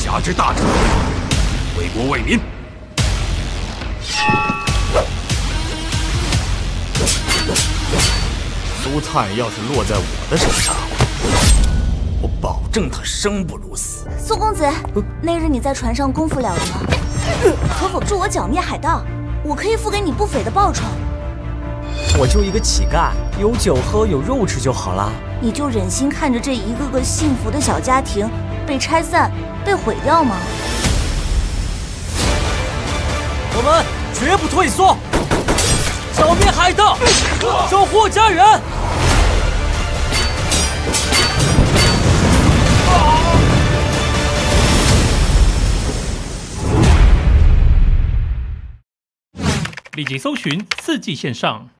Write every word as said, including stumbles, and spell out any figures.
侠之大者，为国为民。苏灿要是落在我的手上，我保证他生不如死。 苏公子，那日你在船上功夫了得，可否助我剿灭海盗？我可以付给你不菲的报酬。 我就一个乞丐，有酒喝，有肉吃就好啦。 你就忍心看着这一个个幸福的小家庭被拆散、被毁掉吗？ 我们绝不退缩，剿灭海盗，守护家园。 立即搜寻四季线上。